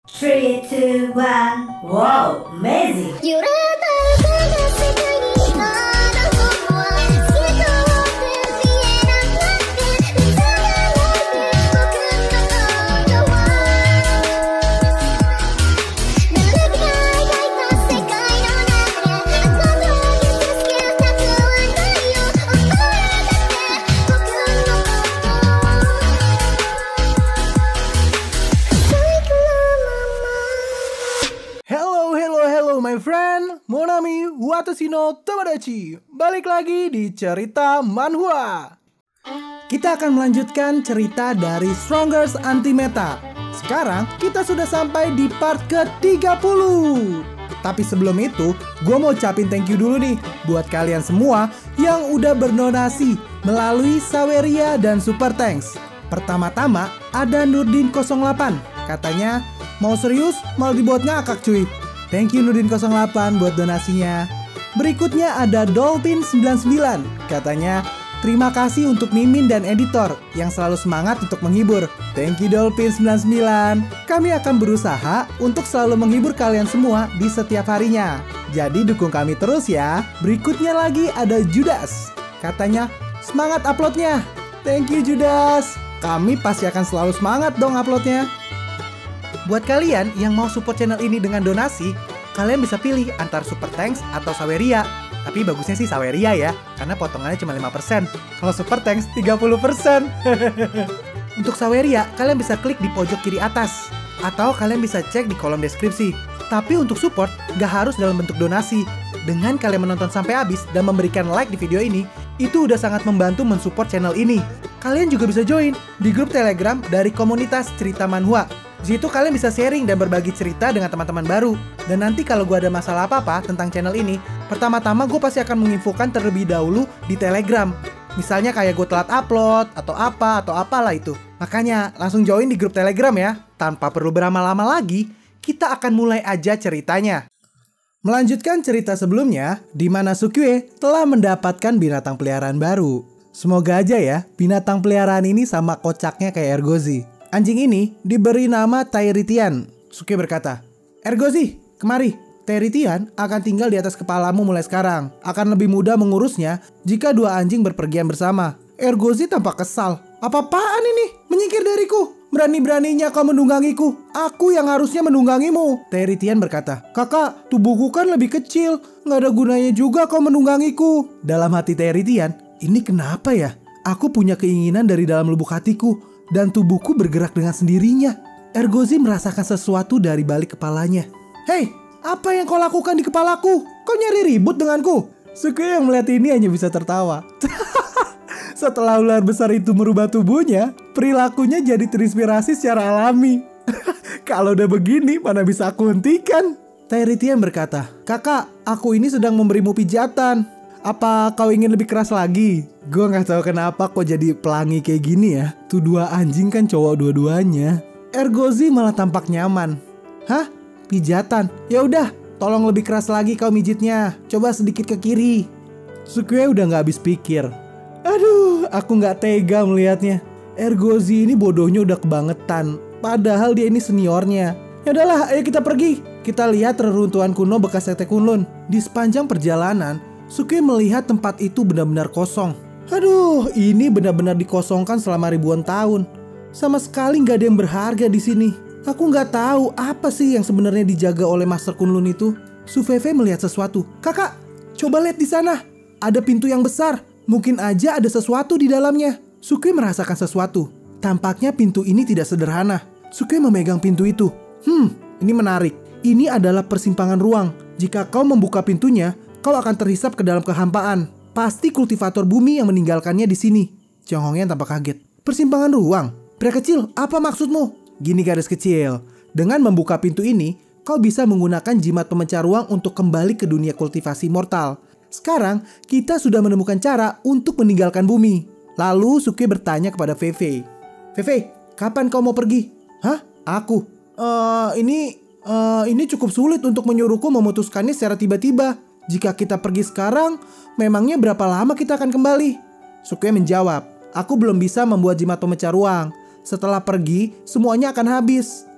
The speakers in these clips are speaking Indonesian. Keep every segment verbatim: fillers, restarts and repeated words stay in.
Three, two, one. Wow, amazing! My friend, Monami Watashi no Tomodachi. Balik lagi di cerita manhwa. Kita akan melanjutkan cerita dari Strongest Anti-Meta. Sekarang kita sudah sampai di part ke tiga puluh. Tapi sebelum itu, gue mau ucapin thank you dulu nih buat kalian semua yang udah berdonasi melalui Saweria dan Super Thanks. Pertama-tama ada Nurdin nol delapan. Katanya mau serius malah dibuat ngakak cuy. Thank you Nurdin nol delapan buat donasinya. Berikutnya ada Dolphin sembilan sembilan. Katanya, terima kasih untuk Mimin dan editor yang selalu semangat untuk menghibur. Thank you Dolphin sembilan sembilan. Kami akan berusaha untuk selalu menghibur kalian semua di setiap harinya. Jadi dukung kami terus ya. Berikutnya lagi ada Judas. Katanya, semangat uploadnya. Thank you Judas. Kami pasti akan selalu semangat dong uploadnya. Buat kalian yang mau support channel ini dengan donasi, kalian bisa pilih antara Super Thanks atau Saweria. Tapi bagusnya sih Saweria ya, karena potongannya cuma lima persen. Kalau Super Thanks tiga puluh persen. Untuk Saweria, kalian bisa klik di pojok kiri atas. Atau kalian bisa cek di kolom deskripsi. Tapi untuk support, gak harus dalam bentuk donasi. Dengan kalian menonton sampai habis dan memberikan like di video ini, itu udah sangat membantu mensupport channel ini. Kalian juga bisa join di grup Telegram dari komunitas cerita manhwa. Di situ kalian bisa sharing dan berbagi cerita dengan teman-teman baru. Dan nanti kalau gue ada masalah apa-apa tentang channel ini, pertama-tama gue pasti akan menginfokan terlebih dahulu di Telegram. Misalnya kayak gue telat upload, atau apa, atau apalah itu. Makanya langsung join di grup Telegram ya. Tanpa perlu berlama-lama lagi, kita akan mulai aja ceritanya. Melanjutkan cerita sebelumnya, di mana Sukue telah mendapatkan binatang peliharaan baru. Semoga aja ya, binatang peliharaan ini sama kocaknya kayak Ergozi. Anjing ini diberi nama Tairitian. Sukue berkata, Ergozi, kemari. Tairitian akan tinggal di atas kepalamu mulai sekarang. Akan lebih mudah mengurusnya jika dua anjing berpergian bersama. Ergozi tampak kesal. Apa-apaan ini? Menyingkir dariku. Berani-beraninya kau menunggangiku. Aku yang harusnya menunggangimu. Tairitian berkata, kakak, tubuhku kan lebih kecil. Nggak ada gunanya juga kau menunggangiku. Dalam hati Tairitian, ini kenapa ya? Aku punya keinginan dari dalam lubuk hatiku. Dan tubuhku bergerak dengan sendirinya. Ergozi merasakan sesuatu dari balik kepalanya. Hei, apa yang kau lakukan di kepalaku? Kau nyari ribut denganku? Sukue yang melihat ini hanya bisa tertawa. Setelah ular besar itu merubah tubuhnya, perilakunya jadi terinspirasi secara alami. Kalau udah begini, mana bisa aku hentikan? Tairitian berkata, kakak, aku ini sedang memberimu pijatan. Apa kau ingin lebih keras lagi? Gue gak tahu kenapa kok jadi pelangi kayak gini ya. Tuh dua anjing kan cowok dua-duanya. Ergozi malah tampak nyaman. Hah? Pijatan? Ya udah, tolong lebih keras lagi kau mijitnya. Coba sedikit ke kiri. Sukue udah gak habis pikir. Aduh, aku gak tega melihatnya. Ergozi ini bodohnya udah kebangetan. Padahal dia ini seniornya. Ya udahlah, ayo kita pergi. Kita lihat reruntuhan kuno bekas Tete Kunlun. Di sepanjang perjalanan, Sukue melihat tempat itu benar-benar kosong. Aduh, ini benar-benar dikosongkan selama ribuan tahun. Sama sekali nggak ada yang berharga di sini. Aku nggak tahu apa sih yang sebenarnya dijaga oleh Master Kunlun itu. Sufefe melihat sesuatu. Kakak, coba lihat di sana. Ada pintu yang besar. Mungkin aja ada sesuatu di dalamnya. Sukue merasakan sesuatu. Tampaknya pintu ini tidak sederhana. Sukue memegang pintu itu. Hmm, ini menarik. Ini adalah persimpangan ruang. Jika kau membuka pintunya, kau akan terhisap ke dalam kehampaan. Pasti kultivator bumi yang meninggalkannya di sini. Cionghongnya tampak kaget. Persimpangan ruang? Pria kecil, apa maksudmu? Gini garis kecil. Dengan membuka pintu ini, kau bisa menggunakan jimat pemecah ruang untuk kembali ke dunia kultivasi mortal. Sekarang, kita sudah menemukan cara untuk meninggalkan bumi. Lalu Sukue bertanya kepada Fei-Fei. Fei-Fei, kapan kau mau pergi? Hah? Aku? Uh, ini, uh, ini cukup sulit untuk menyuruhku memutuskannya secara tiba-tiba. Jika kita pergi sekarang, memangnya berapa lama kita akan kembali? Sukue menjawab, aku belum bisa membuat jimat pemecah ruang. Setelah pergi, semuanya akan habis.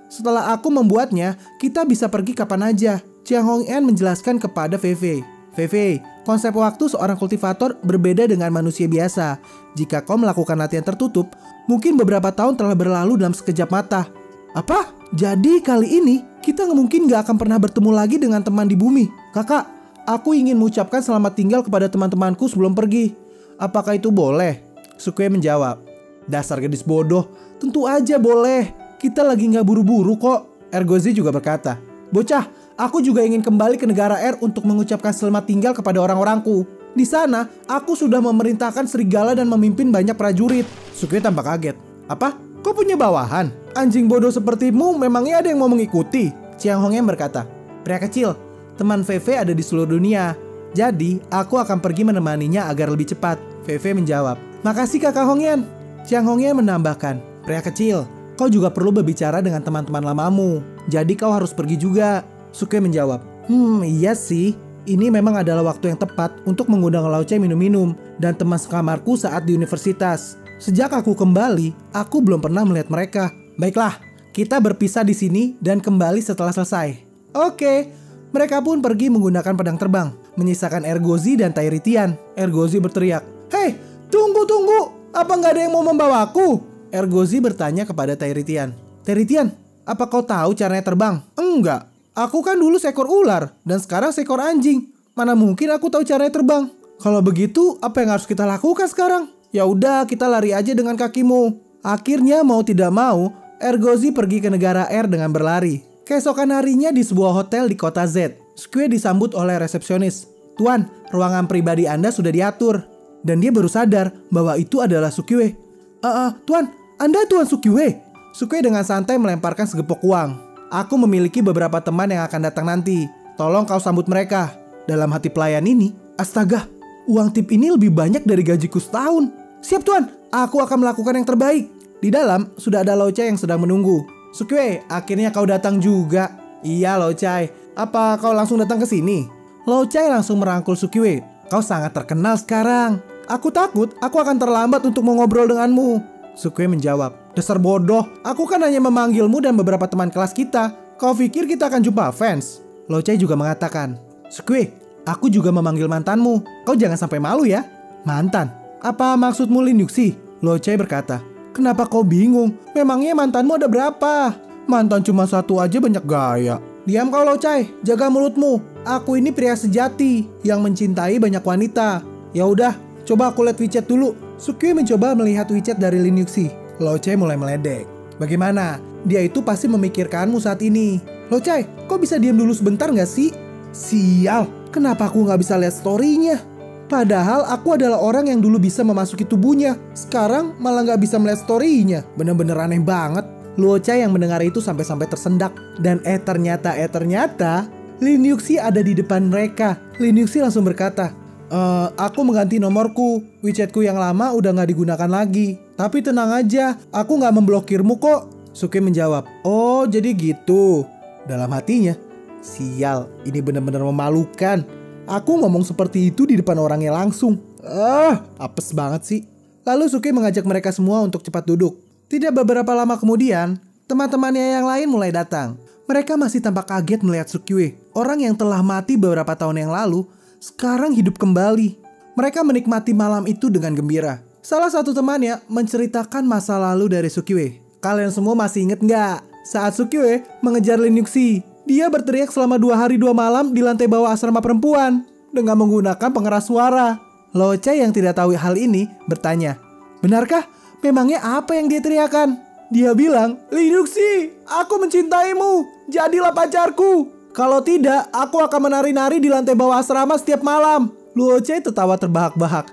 Setelah aku membuatnya, kita bisa pergi kapan aja. Chiang Hong-en menjelaskan kepada Fei-Fei. Fei-Fei, konsep waktu seorang kultivator berbeda dengan manusia biasa. Jika kau melakukan latihan tertutup, mungkin beberapa tahun telah berlalu dalam sekejap mata. Apa? Jadi kali ini kita mungkin gak akan pernah bertemu lagi dengan teman di bumi. Kakak, aku ingin mengucapkan selamat tinggal kepada teman-temanku sebelum pergi. Apakah itu boleh? Sukue menjawab. Dasar gadis bodoh, tentu aja boleh. Kita lagi gak buru-buru kok. Ergozi juga berkata, bocah, aku juga ingin kembali ke negara R untuk mengucapkan selamat tinggal kepada orang-orangku. Di sana, aku sudah memerintahkan serigala dan memimpin banyak prajurit. Sukue tampak kaget. Apa? Kau punya bawahan? Anjing bodoh sepertimu memangnya ada yang mau mengikuti? Chiang Hong-en berkata, pria kecil, teman Fei-Fei ada di seluruh dunia. Jadi, aku akan pergi menemaninya agar lebih cepat. Fei-Fei menjawab, makasih kakak Hong-en. Chiang Hong-en menambahkan, pria kecil, kau juga perlu berbicara dengan teman-teman lamamu. Jadi kau harus pergi juga. Sukue menjawab, hmm iya sih. Ini memang adalah waktu yang tepat untuk mengundang Lao Chai minum-minum dan teman sekamarku saat di universitas. Sejak aku kembali, aku belum pernah melihat mereka. Baiklah, kita berpisah di sini dan kembali setelah selesai. Oke, mereka pun pergi menggunakan pedang terbang, menyisakan Ergozi dan Tairitian. Ergozi berteriak, hei, tunggu tunggu, apa nggak ada yang mau membawaku? Ergozi bertanya kepada Tairitian. Tairitian, apa kau tahu caranya terbang? Enggak, aku kan dulu seekor ular dan sekarang seekor anjing. Mana mungkin aku tahu caranya terbang? Kalau begitu, apa yang harus kita lakukan sekarang? Ya udah, kita lari aja dengan kakimu. Akhirnya mau tidak mau, Ergozi pergi ke negara R dengan berlari. Keesokan harinya di sebuah hotel di kota Z, Sukue disambut oleh resepsionis. Tuan, ruangan pribadi Anda sudah diatur. Dan dia baru sadar bahwa itu adalah Sukue. Ah, uh, uh, Tuan, Anda Tuan Sukue? Sukue dengan santai melemparkan segepok uang. Aku memiliki beberapa teman yang akan datang nanti. Tolong kau sambut mereka. Dalam hati pelayan ini, astaga, uang tip ini lebih banyak dari gajiku setahun. Siap Tuan, aku akan melakukan yang terbaik. Di dalam sudah ada Lao Chai yang sedang menunggu. Sukue, akhirnya kau datang juga. Iya Lao Chai, apa kau langsung datang ke sini? Lao Chai langsung merangkul Sukue. Kau sangat terkenal sekarang. Aku takut aku akan terlambat untuk mengobrol denganmu. Sukue menjawab, dasar bodoh, aku kan hanya memanggilmu dan beberapa teman kelas kita. Kau pikir kita akan jumpa fans? Lao Chai juga mengatakan, Sukue, aku juga memanggil mantanmu. Kau jangan sampai malu ya. Mantan? Apa maksudmu Lin Yuxi? Lao Chai berkata, kenapa kau bingung? Memangnya mantanmu ada berapa? Mantan cuma satu aja banyak gaya. Diam kau Lao Chai, jaga mulutmu. Aku ini pria sejati yang mencintai banyak wanita. Ya udah, coba aku lihat WeChat dulu. Sukue mencoba melihat WeChat dari Lin Yuxi. Lao Chai mulai meledek. Bagaimana? Dia itu pasti memikirkanmu saat ini. Lao Chai, kok bisa diam dulu sebentar gak sih? Sial, kenapa aku gak bisa lihat story-nya? Padahal aku adalah orang yang dulu bisa memasuki tubuhnya. Sekarang malah gak bisa melihat story-nya. Bener-bener aneh banget. Lao Chai yang mendengar itu sampai-sampai tersendak. Dan eh ternyata, eh ternyata Lin Yuxi ada di depan mereka. Lin Yuxi langsung berkata, e, aku mengganti nomorku. WeChatku yang lama udah gak digunakan lagi. Tapi tenang aja, aku gak memblokirmu kok. Sukue menjawab, oh jadi gitu. Dalam hatinya, sial, ini benar-benar memalukan. Aku ngomong seperti itu di depan orangnya langsung. Ah, apes banget sih. Lalu Sukue mengajak mereka semua untuk cepat duduk. Tidak beberapa lama kemudian, teman-temannya yang lain mulai datang. Mereka masih tampak kaget melihat Sukue. Orang yang telah mati beberapa tahun yang lalu, sekarang hidup kembali. Mereka menikmati malam itu dengan gembira. Salah satu temannya menceritakan masa lalu dari Sukue. Kalian semua masih inget nggak? Saat Sukue mengejar Lin Yuxi, dia berteriak selama dua hari dua malam di lantai bawah asrama perempuan dengan menggunakan pengeras suara. Lao Chai yang tidak tahu hal ini bertanya, benarkah? Memangnya apa yang dia teriakan? Dia bilang, Lin Yuxi, aku mencintaimu, jadilah pacarku. Kalau tidak, aku akan menari-nari di lantai bawah asrama setiap malam. Lao Chai tertawa terbahak-bahak.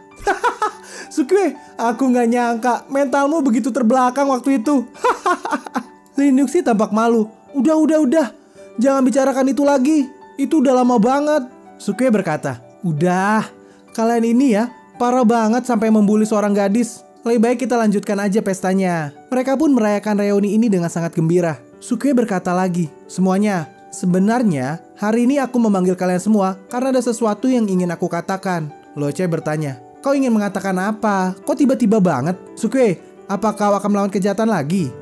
Sukue, aku gak nyangka mentalmu begitu terbelakang waktu itu. Lin Yuxi tampak malu. Udah, udah, udah. Jangan bicarakan itu lagi. Itu udah lama banget. Sukue berkata, udah. Kalian ini ya, parah banget sampai membuli seorang gadis. Lebih baik kita lanjutkan aja pestanya. Mereka pun merayakan reuni ini dengan sangat gembira. Sukue berkata lagi, semuanya, sebenarnya hari ini aku memanggil kalian semua karena ada sesuatu yang ingin aku katakan. Lao Chai bertanya, kau ingin mengatakan apa? Kok tiba-tiba banget? Sukue, apa kau akan melawan kejahatan lagi?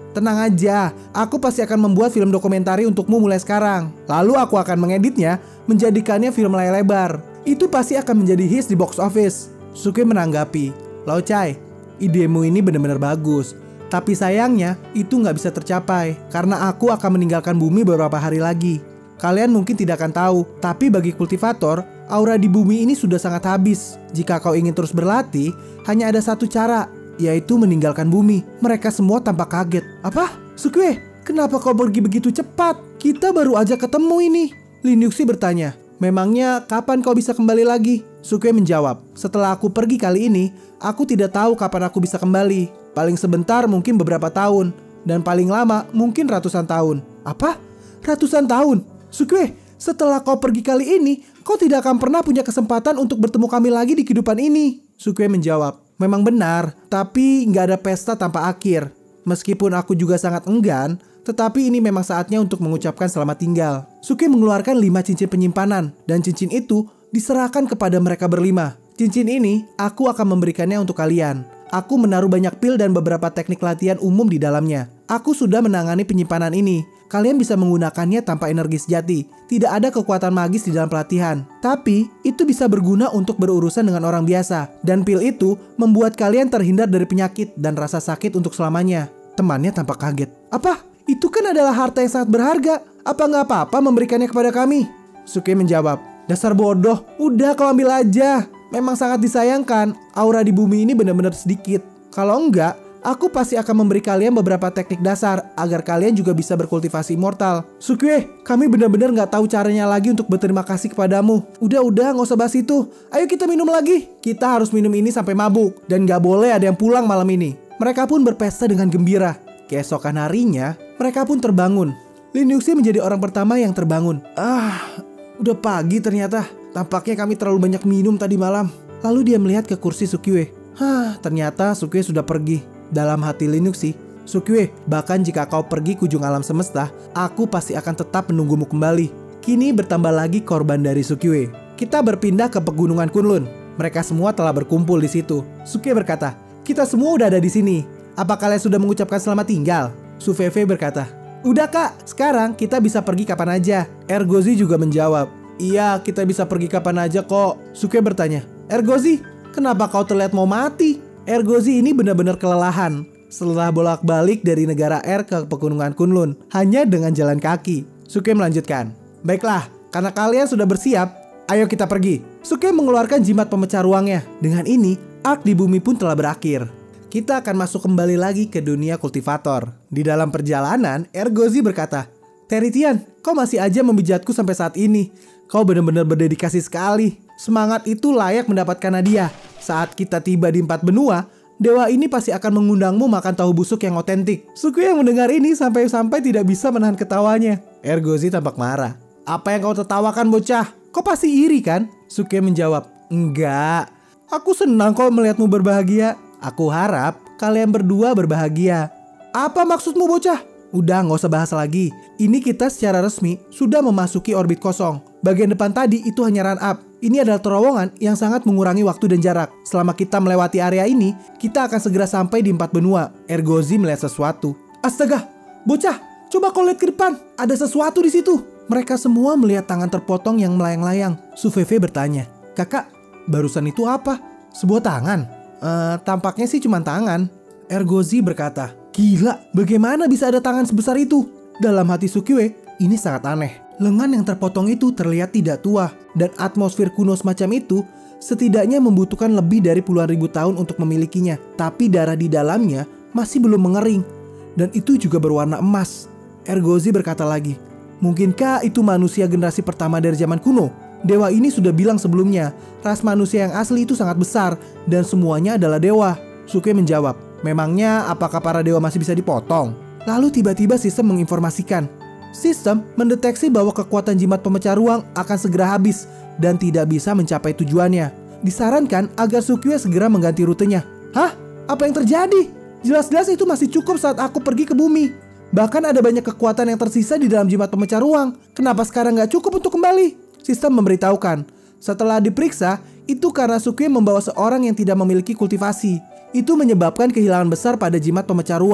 Tenang aja, aku pasti akan membuat film dokumentari untukmu mulai sekarang. Lalu aku akan mengeditnya, menjadikannya film layar lebar. Itu pasti akan menjadi hits di box office. Sukue menanggapi, Lao Chai, idemu ini benar-benar bagus. Tapi sayangnya, itu nggak bisa tercapai. Karena aku akan meninggalkan bumi beberapa hari lagi. Kalian mungkin tidak akan tahu, tapi bagi kultivator, aura di bumi ini sudah sangat habis. Jika kau ingin terus berlatih, hanya ada satu cara, yaitu meninggalkan bumi. Mereka semua tampak kaget. Apa? Sukue, kenapa kau pergi begitu cepat? Kita baru aja ketemu ini. Lin Yuxi bertanya, memangnya kapan kau bisa kembali lagi? Sukue menjawab, setelah aku pergi kali ini, aku tidak tahu kapan aku bisa kembali. Paling sebentar mungkin beberapa tahun, dan paling lama mungkin ratusan tahun. Apa? Ratusan tahun? Sukue, setelah kau pergi kali ini, kau tidak akan pernah punya kesempatan untuk bertemu kami lagi di kehidupan ini. Sukue menjawab, memang benar, tapi nggak ada pesta tanpa akhir. Meskipun aku juga sangat enggan, tetapi ini memang saatnya untuk mengucapkan selamat tinggal. Sukue mengeluarkan lima cincin penyimpanan, dan cincin itu diserahkan kepada mereka berlima. Cincin ini, aku akan memberikannya untuk kalian. Aku menaruh banyak pil dan beberapa teknik latihan umum di dalamnya. Aku sudah menangani penyimpanan ini. Kalian bisa menggunakannya tanpa energi sejati. Tidak ada kekuatan magis di dalam pelatihan. Tapi, itu bisa berguna untuk berurusan dengan orang biasa. Dan pil itu membuat kalian terhindar dari penyakit dan rasa sakit untuk selamanya. Temannya tampak kaget. Apa? Itu kan adalah harta yang sangat berharga. Apa nggak apa-apa memberikannya kepada kami? Sukue menjawab, dasar bodoh. Udah kau ambil aja. Memang sangat disayangkan. Aura di bumi ini benar-benar sedikit. Kalau enggak, aku pasti akan memberi kalian beberapa teknik dasar agar kalian juga bisa berkultivasi immortal. Sukue, kami benar-benar nggak tahu caranya lagi untuk berterima kasih kepadamu. Udah-udah, nggak usah bahas itu. Ayo kita minum lagi. Kita harus minum ini sampai mabuk. Dan nggak boleh ada yang pulang malam ini. Mereka pun berpesta dengan gembira. Keesokan harinya, mereka pun terbangun. Lin Yuxi menjadi orang pertama yang terbangun. Ah, udah pagi ternyata. Tampaknya kami terlalu banyak minum tadi malam. Lalu dia melihat ke kursi Sukue. Hah, ternyata Sukue sudah pergi. Dalam hati Lin Yuxi, Sukue, bahkan jika kau pergi ke ujung alam semesta, aku pasti akan tetap menunggumu kembali. Kini bertambah lagi korban dari Sukue. Kita berpindah ke pegunungan Kunlun. Mereka semua telah berkumpul di situ. Sukue berkata, kita semua udah ada di sini. Apa kalian sudah mengucapkan selamat tinggal? Su Feifei berkata, udah kak, sekarang kita bisa pergi kapan aja. Ergozi juga menjawab, iya kita bisa pergi kapan aja kok. Sukue bertanya, Ergozi, kenapa kau terlihat mau mati? Ergozi ini benar-benar kelelahan setelah bolak-balik dari negara R ke pegunungan Kunlun hanya dengan jalan kaki. Sukue melanjutkan, baiklah, karena kalian sudah bersiap, ayo kita pergi. Sukue mengeluarkan jimat pemecah ruangnya. Dengan ini, arc di bumi pun telah berakhir. Kita akan masuk kembali lagi ke dunia kultivator. Di dalam perjalanan, Ergozi berkata, Teritian, kau masih aja memijatku sampai saat ini. Kau benar-benar berdedikasi sekali. Semangat itu layak mendapatkan hadiah. Saat kita tiba di empat benua, dewa ini pasti akan mengundangmu makan tahu busuk yang otentik. Sukue yang mendengar ini sampai-sampai tidak bisa menahan ketawanya. Ergozi tampak marah. Apa yang kau tertawakan bocah? Kau pasti iri kan? Sukue menjawab, enggak. Aku senang kau melihatmu berbahagia. Aku harap kalian berdua berbahagia. Apa maksudmu bocah? Udah nggak usah bahas lagi. Ini kita secara resmi sudah memasuki orbit kosong. Bagian depan tadi itu hanya run up. Ini adalah terowongan yang sangat mengurangi waktu dan jarak. Selama kita melewati area ini, kita akan segera sampai di empat benua. Ergozi melihat sesuatu. Astaga, bocah, coba kau lihat ke depan. Ada sesuatu di situ. Mereka semua melihat tangan terpotong yang melayang-layang. Su Feifei bertanya, kakak, barusan itu apa? Sebuah tangan? Uh, tampaknya sih cuma tangan. Ergozi berkata, gila, bagaimana bisa ada tangan sebesar itu? Dalam hati Sukue, ini sangat aneh. Lengan yang terpotong itu terlihat tidak tua, dan atmosfer kuno semacam itu setidaknya membutuhkan lebih dari puluhan ribu tahun untuk memilikinya. Tapi darah di dalamnya masih belum mengering, dan itu juga berwarna emas. Ergozi berkata lagi, mungkinkah itu manusia generasi pertama dari zaman kuno? Dewa ini sudah bilang sebelumnya, ras manusia yang asli itu sangat besar dan semuanya adalah dewa. Sukue menjawab, memangnya apakah para dewa masih bisa dipotong? Lalu tiba-tiba sistem menginformasikan. Sistem mendeteksi bahwa kekuatan jimat pemecah ruang akan segera habis dan tidak bisa mencapai tujuannya. Disarankan agar Sukue segera mengganti rutenya. Hah? Apa yang terjadi? Jelas-jelas itu masih cukup saat aku pergi ke bumi. Bahkan ada banyak kekuatan yang tersisa di dalam jimat pemecah ruang. Kenapa sekarang nggak cukup untuk kembali? Sistem memberitahukan, setelah diperiksa, itu karena Sukue membawa seorang yang tidak memiliki kultivasi. Itu menyebabkan kehilangan besar pada jimat pemecah ruang.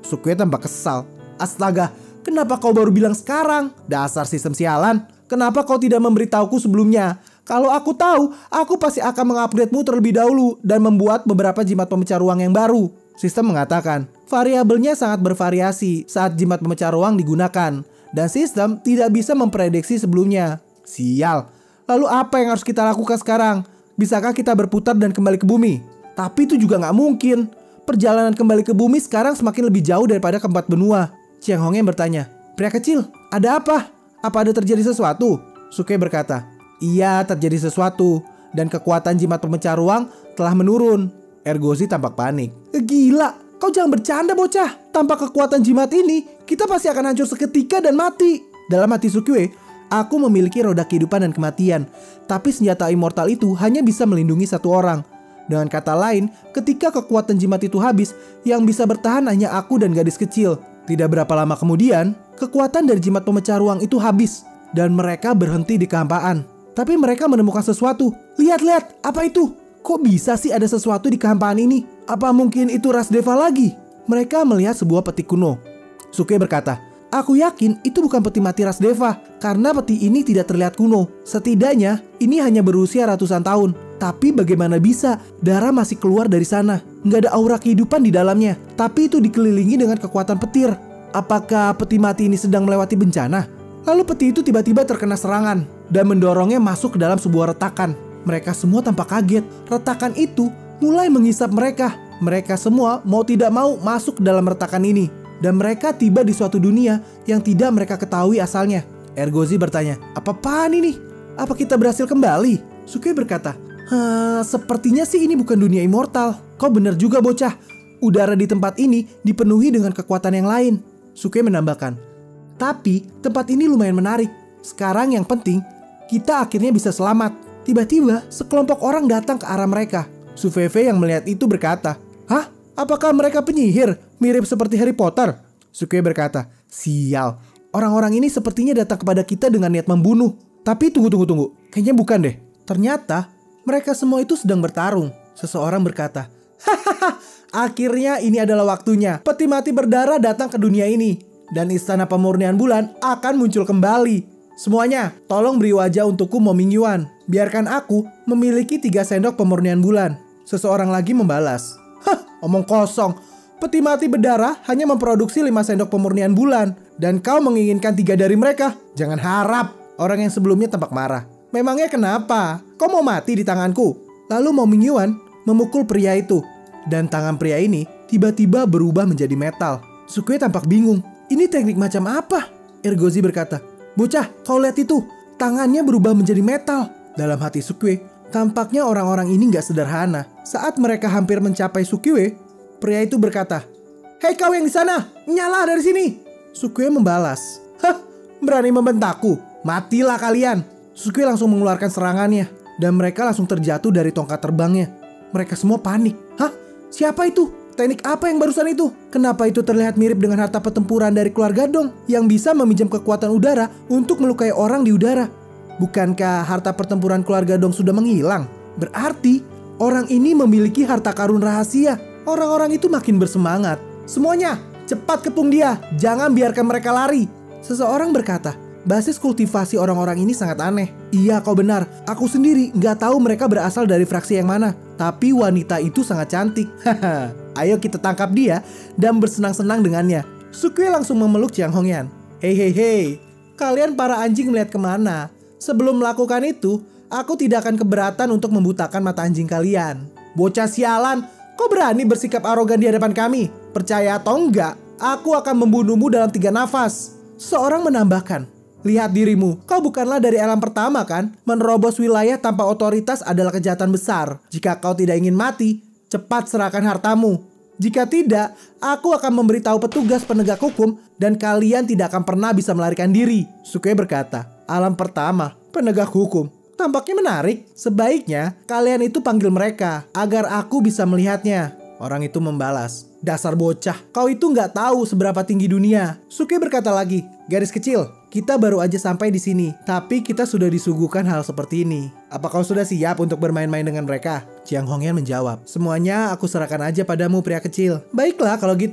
Sukue tampak kesal. Astaga, kenapa kau baru bilang sekarang? Dasar sistem sialan. Kenapa kau tidak memberitahuku sebelumnya? Kalau aku tahu, aku pasti akan mengupgrade-mu terlebih dahulu dan membuat beberapa jimat pemecah ruang yang baru. Sistem mengatakan, variabelnya sangat bervariasi saat jimat pemecah ruang digunakan. Dan sistem tidak bisa memprediksi sebelumnya. Sial. Lalu apa yang harus kita lakukan sekarang? Bisakah kita berputar dan kembali ke bumi? Tapi itu juga nggak mungkin. Perjalanan kembali ke bumi sekarang semakin lebih jauh daripada keempat benua. Chiang Hongyan bertanya, pria kecil, ada apa? Apa ada terjadi sesuatu? Sukue berkata, iya terjadi sesuatu. Dan kekuatan jimat pemecah ruang telah menurun. Ergozi tampak panik. Gila, kau jangan bercanda bocah. Tanpa kekuatan jimat ini, kita pasti akan hancur seketika dan mati. Dalam hati Sukue, aku memiliki roda kehidupan dan kematian. Tapi senjata immortal itu hanya bisa melindungi satu orang. Dengan kata lain, ketika kekuatan jimat itu habis, yang bisa bertahan hanya aku dan gadis kecil. Tidak berapa lama kemudian, kekuatan dari jimat pemecah ruang itu habis. Dan mereka berhenti di kehampaan. Tapi mereka menemukan sesuatu. Lihat-lihat, apa itu? Kok bisa sih ada sesuatu di kehampaan ini? Apa mungkin itu ras Deva lagi? Mereka melihat sebuah peti kuno. Sukue berkata, aku yakin itu bukan peti mati ras Deva. Karena peti ini tidak terlihat kuno. Setidaknya, ini hanya berusia ratusan tahun. Tapi bagaimana bisa darah masih keluar dari sana? Nggak ada aura kehidupan di dalamnya. Tapi itu dikelilingi dengan kekuatan petir. Apakah peti mati ini sedang melewati bencana? Lalu peti itu tiba-tiba terkena serangan dan mendorongnya masuk ke dalam sebuah retakan. Mereka semua tampak kaget. Retakan itu mulai menghisap mereka. Mereka semua mau tidak mau masuk ke dalam retakan ini. Dan mereka tiba di suatu dunia yang tidak mereka ketahui asalnya. Ergozi bertanya, apa-apaan ini? Apa kita berhasil kembali? Sukue berkata, Haa, sepertinya sih ini bukan dunia immortal. Kau benar juga bocah. Udara di tempat ini dipenuhi dengan kekuatan yang lain. Sukue menambahkan, tapi tempat ini lumayan menarik. Sekarang yang penting, kita akhirnya bisa selamat. Tiba-tiba sekelompok orang datang ke arah mereka. Su Feifei yang melihat itu berkata, hah? Apakah mereka penyihir? Mirip seperti Harry Potter? Sukue berkata, sial. Orang-orang ini sepertinya datang kepada kita dengan niat membunuh. Tapi tunggu-tunggu-tunggu. Kayaknya bukan deh. Ternyata mereka semua itu sedang bertarung. Seseorang berkata, hahaha, akhirnya ini adalah waktunya. Peti mati berdarah datang ke dunia ini. Dan istana pemurnian bulan akan muncul kembali. Semuanya, tolong beri wajah untukku Mo Mingyuan. Biarkan aku memiliki tiga sendok pemurnian bulan. Seseorang lagi membalas, hah, omong kosong. Peti mati berdarah hanya memproduksi lima sendok pemurnian bulan. Dan kau menginginkan tiga dari mereka? Jangan harap. Orang yang sebelumnya tampak marah. Memangnya kenapa? Kau mau mati di tanganku? Lalu Mo Mingyuan memukul pria itu. Dan tangan pria ini tiba-tiba berubah menjadi metal. Sukue tampak bingung. Ini teknik macam apa? Ergozi berkata, bocah, kau lihat itu. Tangannya berubah menjadi metal. Dalam hati Sukue, tampaknya orang-orang ini gak sederhana. Saat mereka hampir mencapai Sukue, pria itu berkata, hei kau yang di sana, nyala dari sini. Sukue membalas, hah, berani membentakku? Matilah kalian. Sukue langsung mengeluarkan serangannya. Dan mereka langsung terjatuh dari tongkat terbangnya. Mereka semua panik. Hah? Siapa itu? Teknik apa yang barusan itu? Kenapa itu terlihat mirip dengan harta pertempuran dari keluarga Dong yang bisa meminjam kekuatan udara untuk melukai orang di udara? Bukankah harta pertempuran keluarga Dong sudah menghilang? Berarti orang ini memiliki harta karun rahasia. Orang-orang itu makin bersemangat. Semuanya, cepat kepung dia. Jangan biarkan mereka lari. Seseorang berkata, basis kultivasi orang-orang ini sangat aneh. Iya, kau benar. Aku sendiri nggak tahu mereka berasal dari fraksi yang mana. Tapi wanita itu sangat cantik. Haha. Ayo kita tangkap dia dan bersenang-senang dengannya. Sukue langsung memeluk Chiang Hongyan. Hei hei hei, kalian para anjing melihat kemana? Sebelum melakukan itu, aku tidak akan keberatan untuk membutakan mata anjing kalian. Bocah sialan, kau berani bersikap arogan di hadapan kami? Percaya atau enggak, aku akan membunuhmu dalam tiga nafas. Seorang menambahkan, lihat dirimu, kau bukanlah dari alam pertama kan? Menerobos wilayah tanpa otoritas adalah kejahatan besar. Jika kau tidak ingin mati, cepat serahkan hartamu. Jika tidak, aku akan memberitahu petugas penegak hukum dan kalian tidak akan pernah bisa melarikan diri. Sukue berkata, alam pertama, penegak hukum. Tampaknya menarik. Sebaiknya kalian itu panggil mereka agar aku bisa melihatnya. Orang itu membalas, dasar bocah, kau itu nggak tahu seberapa tinggi dunia. Sukue berkata lagi, garis kecil, kita baru aja sampai di sini, tapi kita sudah disuguhkan hal seperti ini. Apa kau sudah siap untuk bermain-main dengan mereka? Chiang Hongyan menjawab, semuanya aku serahkan aja padamu pria kecil. Baiklah kalau gitu.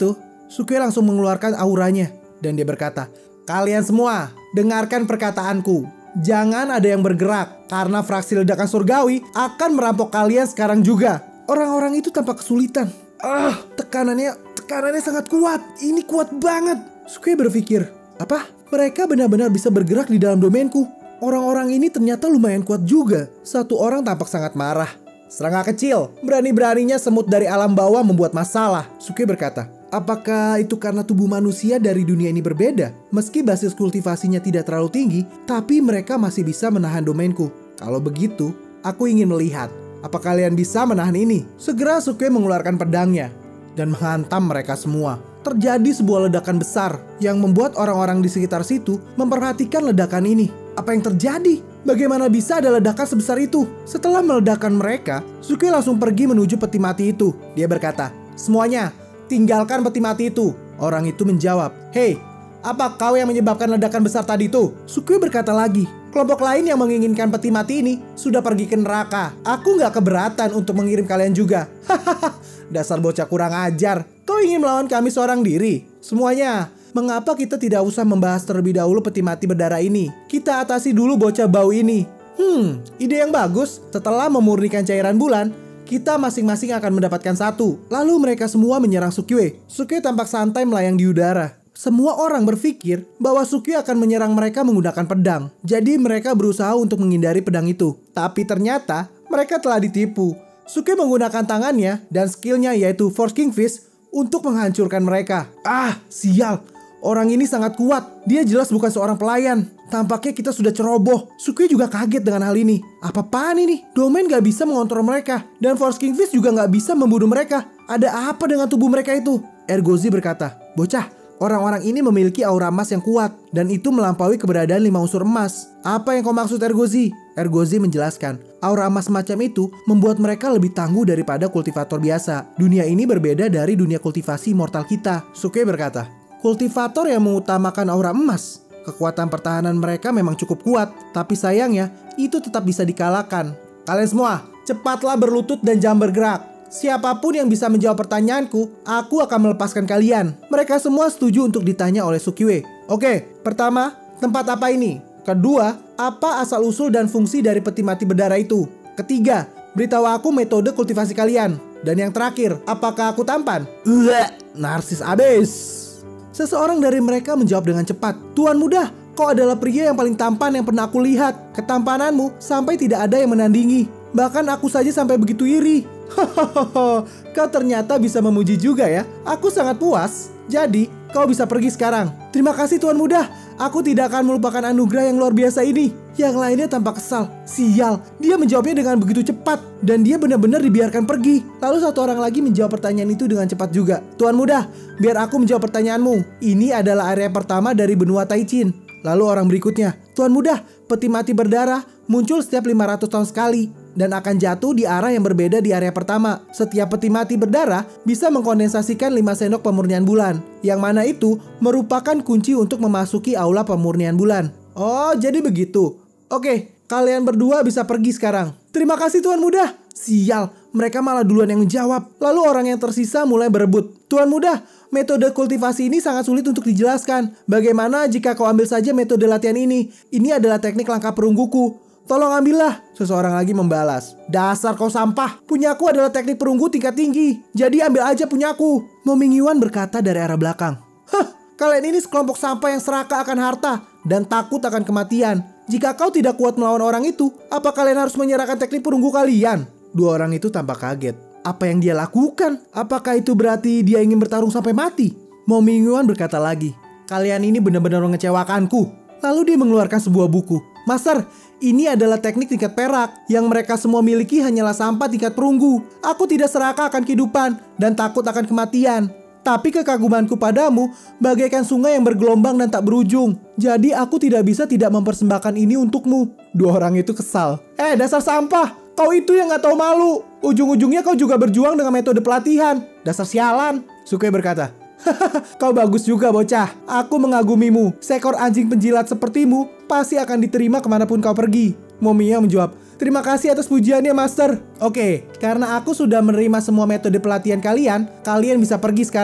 Sukue langsung mengeluarkan auranya dan dia berkata, "Kalian semua, dengarkan perkataanku. Jangan ada yang bergerak, karena fraksi ledakan surgawi akan merampok kalian sekarang juga." Orang-orang itu tampak kesulitan. Ah, tekanannya, tekanannya sangat kuat. Ini kuat banget. Sukue berpikir, apa? Mereka benar-benar bisa bergerak di dalam domainku. Orang-orang ini ternyata lumayan kuat juga. Satu orang tampak sangat marah. "Serangga kecil, berani-beraninya semut dari alam bawah membuat masalah," Sukue berkata. Apakah itu karena tubuh manusia dari dunia ini berbeda? Meski basis kultivasinya tidak terlalu tinggi, tapi mereka masih bisa menahan domainku. Kalau begitu, aku ingin melihat. Apa kalian bisa menahan ini? Segera Sukue mengeluarkan pedangnya dan menghantam mereka semua. Terjadi sebuah ledakan besar yang membuat orang-orang di sekitar situ memperhatikan ledakan ini. Apa yang terjadi? Bagaimana bisa ada ledakan sebesar itu? Setelah meledakkan mereka, Sukue langsung pergi menuju peti mati itu. Dia berkata, "Semuanya, tinggalkan peti mati itu." Orang itu menjawab, "Hei, apa kau yang menyebabkan ledakan besar tadi itu?" Sukue berkata lagi, "Kelompok lain yang menginginkan peti mati ini sudah pergi ke neraka. Aku gak keberatan untuk mengirim kalian juga." Hahaha, dasar bocah kurang ajar. Kau ingin melawan kami seorang diri? Semuanya, mengapa kita tidak usah membahas terlebih dahulu peti mati berdarah ini? Kita atasi dulu bocah bau ini. Hmm, ide yang bagus. Setelah memurnikan cairan bulan, kita masing-masing akan mendapatkan satu. Lalu mereka semua menyerang Sukue. Sukue tampak santai melayang di udara. Semua orang berpikir bahwa Sukue akan menyerang mereka menggunakan pedang. Jadi mereka berusaha untuk menghindari pedang itu. Tapi ternyata mereka telah ditipu. Sukue menggunakan tangannya dan skillnya yaitu Force Kingfish untuk menghancurkan mereka. Ah, sial. Orang ini sangat kuat. Dia jelas bukan seorang pelayan. Tampaknya kita sudah ceroboh. Sukue juga kaget dengan hal ini. Apa-apaan ini? Domain gak bisa mengontrol mereka. Dan Force Kingfish juga gak bisa membunuh mereka. Ada apa dengan tubuh mereka itu? Ergozi berkata, "Bocah, orang-orang ini memiliki aura emas yang kuat. Dan itu melampaui keberadaan lima unsur emas." "Apa yang kau maksud, Ergozi?" Ergozi menjelaskan, aura emas semacam itu membuat mereka lebih tangguh daripada kultivator biasa. Dunia ini berbeda dari dunia kultivasi mortal kita. Sukue berkata, "Kultivator yang mengutamakan aura emas. Kekuatan pertahanan mereka memang cukup kuat, tapi sayangnya itu tetap bisa dikalahkan. Kalian semua, cepatlah berlutut dan jangan bergerak. Siapapun yang bisa menjawab pertanyaanku, aku akan melepaskan kalian." Mereka semua setuju untuk ditanya oleh Sukue. Oke, pertama, tempat apa ini? Kedua, apa asal-usul dan fungsi dari peti mati berdarah itu? Ketiga, beritahu aku metode kultivasi kalian. Dan yang terakhir, apakah aku tampan? Uah, narsis abis. Seseorang dari mereka menjawab dengan cepat, "Tuan muda, kau adalah pria yang paling tampan yang pernah aku lihat. Ketampananmu sampai tidak ada yang menandingi. Bahkan aku saja sampai begitu iri." Hahaha, kau ternyata bisa memuji juga ya. Aku sangat puas. Jadi, kau bisa pergi sekarang. Terima kasih Tuan muda. Aku tidak akan melupakan anugerah yang luar biasa ini. Yang lainnya tampak kesal. Sial, dia menjawabnya dengan begitu cepat. Dan dia benar-benar dibiarkan pergi. Lalu satu orang lagi menjawab pertanyaan itu dengan cepat juga. "Tuan muda, biar aku menjawab pertanyaanmu. Ini adalah area pertama dari benua Taichin." Lalu orang berikutnya, "Tuan muda, peti mati berdarah muncul setiap lima ratus tahun sekali dan akan jatuh di arah yang berbeda di area pertama. Setiap peti mati berdarah bisa mengkondensasikan lima sendok pemurnian bulan, yang mana itu merupakan kunci untuk memasuki aula pemurnian bulan." Oh, jadi begitu. Oke, kalian berdua bisa pergi sekarang. Terima kasih Tuan muda. Sial, mereka malah duluan yang menjawab. Lalu orang yang tersisa mulai berebut. "Tuan muda, metode kultivasi ini sangat sulit untuk dijelaskan. Bagaimana jika kau ambil saja metode latihan ini? Ini adalah teknik langkah perungguku. Tolong ambillah." Seseorang lagi membalas, "Dasar kau sampah. Punyaku adalah teknik perunggu tingkat tinggi. Jadi ambil aja punyaku." Moming Yuan berkata dari arah belakang, "Hah, kalian ini sekelompok sampah yang serakah akan harta dan takut akan kematian. Jika kau tidak kuat melawan orang itu, apa kalian harus menyerahkan teknik perunggu kalian?" Dua orang itu tampak kaget. Apa yang dia lakukan? Apakah itu berarti dia ingin bertarung sampai mati? Moming Yuan berkata lagi, "Kalian ini benar-benar mengecewakanku." Lalu dia mengeluarkan sebuah buku. "Master, ini adalah teknik tingkat perak. Yang mereka semua miliki hanyalah sampah tingkat perunggu. Aku tidak serakah akan kehidupan dan takut akan kematian. Tapi kekagumanku padamu bagaikan sungai yang bergelombang dan tak berujung. Jadi aku tidak bisa tidak mempersembahkan ini untukmu." Dua orang itu kesal. "Eh, dasar sampah. Kau itu yang gak tahu malu. Ujung-ujungnya kau juga berjuang dengan metode pelatihan. Dasar sialan." Sukue berkata, "Hahaha, kau bagus juga bocah. Aku mengagumimu. Seekor anjing penjilat sepertimu pasti akan diterima kemanapun kau pergi." Momiya menjawab, "Terima kasih atas pujiannya, Master. Oke, karena aku sudah menerima semua metode pelatihan kalian, kalian bisa pergi sekarang."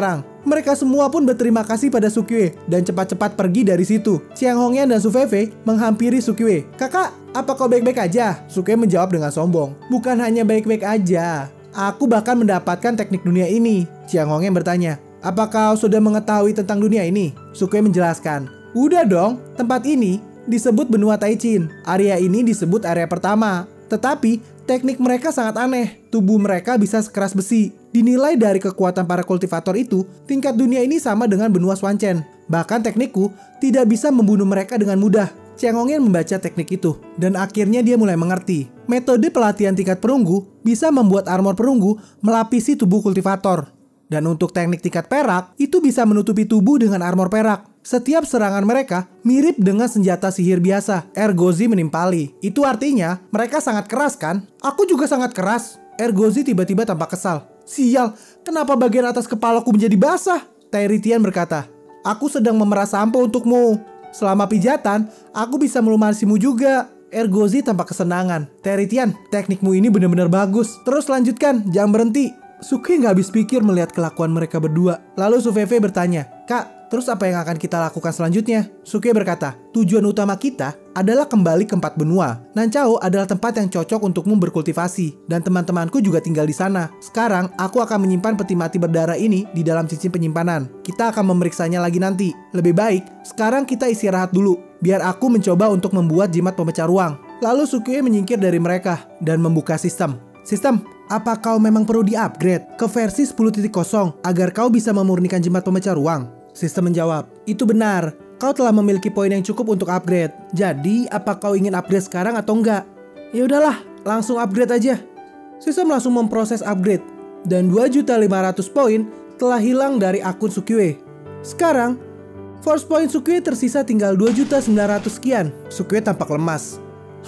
Mereka semua pun berterima kasih pada Sukue dan cepat-cepat pergi dari situ. Chiang Hongyan dan Su Feifei menghampiri Sukue. "Kakak, apa kau baik-baik aja?" Sukue menjawab dengan sombong. "Bukan hanya baik-baik aja. Aku bahkan mendapatkan teknik dunia ini." Chiang Hongyan bertanya, "Apa kau sudah mengetahui tentang dunia ini?" Sukue menjelaskan, "Udah dong, tempat ini disebut benua Taichin. Area ini disebut area pertama. Tetapi teknik mereka sangat aneh. Tubuh mereka bisa sekeras besi. Dinilai dari kekuatan para kultivator itu, tingkat dunia ini sama dengan benua Swancen. Bahkan teknikku tidak bisa membunuh mereka dengan mudah." Chiang Hongyan membaca teknik itu, dan akhirnya dia mulai mengerti. Metode pelatihan tingkat perunggu bisa membuat armor perunggu melapisi tubuh kultivator. Dan untuk teknik tingkat perak, itu bisa menutupi tubuh dengan armor perak. Setiap serangan mereka mirip dengan senjata sihir biasa. Ergozi menimpali. Itu artinya mereka sangat keras kan? Aku juga sangat keras. Ergozi tiba-tiba tampak kesal. "Sial, kenapa bagian atas kepalaku menjadi basah?" Tairitian berkata, "Aku sedang memerah sampo untukmu. Selama pijatan, aku bisa melumasimu juga." Ergozi tampak kesenangan. "Tairitian, teknikmu ini benar-benar bagus. Terus lanjutkan, jangan berhenti." Sukue nggak habis pikir melihat kelakuan mereka berdua. Lalu Su Feifei bertanya, "Kak, terus apa yang akan kita lakukan selanjutnya?" Sukue berkata, "Tujuan utama kita adalah kembali ke empat benua. Nanchao adalah tempat yang cocok untukmu berkultivasi, dan teman-temanku juga tinggal di sana. Sekarang, aku akan menyimpan peti mati berdarah ini di dalam cincin penyimpanan. Kita akan memeriksanya lagi nanti. Lebih baik, sekarang kita istirahat dulu, biar aku mencoba untuk membuat jimat pemecah ruang." Lalu Sukue menyingkir dari mereka dan membuka sistem. "Sistem, apa kau memang perlu di-upgrade ke versi sepuluh titik nol agar kau bisa memurnikan jimat pemecah ruang?" Sistem menjawab, "Itu benar. Kau telah memiliki poin yang cukup untuk upgrade. Jadi, apa kau ingin upgrade sekarang atau enggak?" "Ya udahlah, langsung upgrade aja." Sistem langsung memproses upgrade, dan dua juta lima ratus poin telah hilang dari akun Sukue. Sekarang, force point Sukue tersisa tinggal dua juta sembilan ratus sekian. Sukue tampak lemas.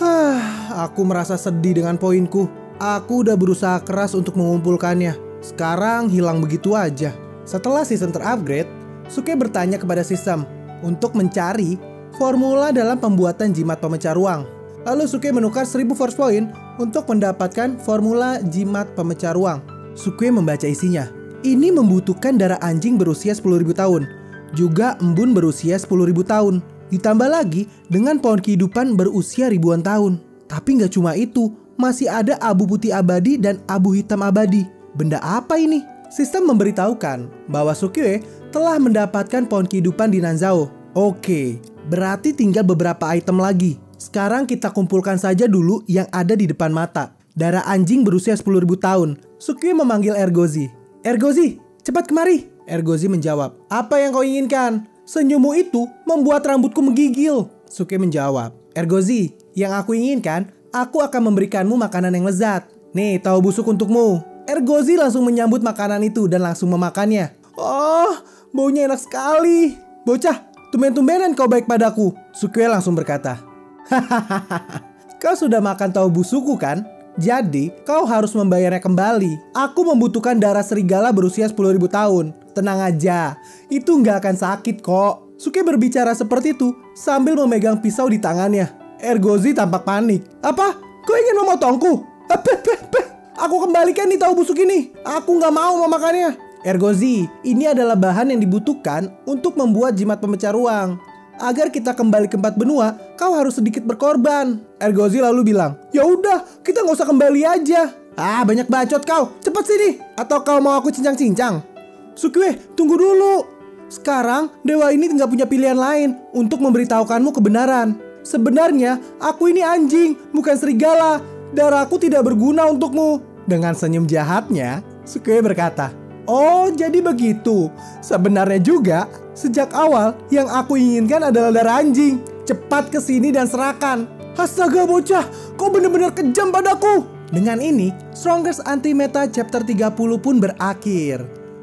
"Hah, aku merasa sedih dengan poinku. Aku udah berusaha keras untuk mengumpulkannya. Sekarang hilang begitu aja." Setelah sistem terupgrade, Sukue bertanya kepada sistem untuk mencari formula dalam pembuatan jimat pemecah ruang. Lalu Sukue menukar seribu force point untuk mendapatkan formula jimat pemecah ruang. Sukue membaca isinya. Ini membutuhkan darah anjing berusia sepuluh ribu tahun, juga embun berusia sepuluh ribu tahun, ditambah lagi dengan pohon kehidupan berusia ribuan tahun. Tapi nggak cuma itu, masih ada abu putih abadi dan abu hitam abadi. Benda apa ini? Sistem memberitahukan bahwa Sukue telah mendapatkan pohon kehidupan di Nanzhao. Oke, berarti tinggal beberapa item lagi. Sekarang kita kumpulkan saja dulu yang ada di depan mata. Darah anjing berusia sepuluh ribu tahun. Sukue memanggil Ergozi. "Ergozi, cepat kemari." Ergozi menjawab, "Apa yang kau inginkan?" "Senyummu itu membuat rambutku menggigil." Sukue menjawab, "Ergozi, yang aku inginkan, aku akan memberikanmu makanan yang lezat. Nih, tahu busuk untukmu." Ergozi langsung menyambut makanan itu dan langsung memakannya. "Oh, baunya enak sekali. Bocah, tumben-tumbenan kau baik padaku." Sukue langsung berkata, "Hahaha, kau sudah makan tahu busukku kan? Jadi, kau harus membayarnya kembali. Aku membutuhkan darah serigala berusia sepuluh ribu tahun. Tenang aja, itu nggak akan sakit kok." Sukue berbicara seperti itu sambil memegang pisau di tangannya. Ergozi tampak panik. "Apa? Kau ingin memotongku? Apa-apa-apa? Aku kembalikan nih tahu busuk ini. Aku nggak mau memakannya." "Ergozi, ini adalah bahan yang dibutuhkan untuk membuat jimat pemecah ruang. Agar kita kembali ke empat benua, kau harus sedikit berkorban." Ergozi lalu bilang, "Ya udah, kita nggak usah kembali aja." "Ah, banyak bacot kau. Cepat sini. Atau kau mau aku cincang-cincang?" "Sukue, tunggu dulu. Sekarang, dewa ini nggak punya pilihan lain untuk memberitahukanmu kebenaran. Sebenarnya, aku ini anjing, bukan serigala. Darahku tidak berguna untukmu." Dengan senyum jahatnya, Sukue berkata, "Oh, jadi begitu. Sebenarnya juga, sejak awal yang aku inginkan adalah darah anjing. Cepat ke sini dan serahkan." "Astaga bocah, kau benar-benar kejam padaku." Dengan ini, Strongest Anti-Meta Chapter tiga puluh pun berakhir.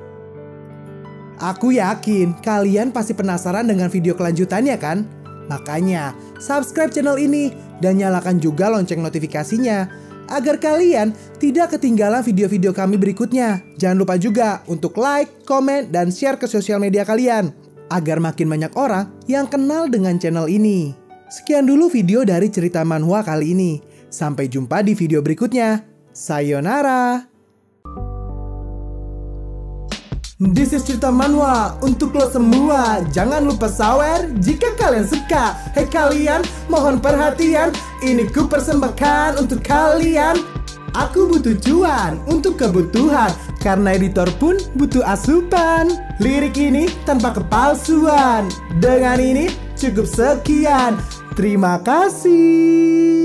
Aku yakin kalian pasti penasaran dengan video kelanjutannya kan? Makanya, subscribe channel ini dan nyalakan juga lonceng notifikasinya agar kalian tidak ketinggalan video-video kami berikutnya. Jangan lupa juga untuk like, komen, dan share ke sosial media kalian agar makin banyak orang yang kenal dengan channel ini. Sekian dulu video dari cerita manhwa kali ini. Sampai jumpa di video berikutnya. Sayonara. This is cerita manhwa untuk lo semua. Jangan lupa sawer jika kalian suka. Hei kalian, mohon perhatian. Ini ku persembahkan untuk kalian. Aku butuh cuan untuk kebutuhan, karena editor pun butuh asupan. Lirik ini tanpa kepalsuan. Dengan ini cukup sekian. Terima kasih.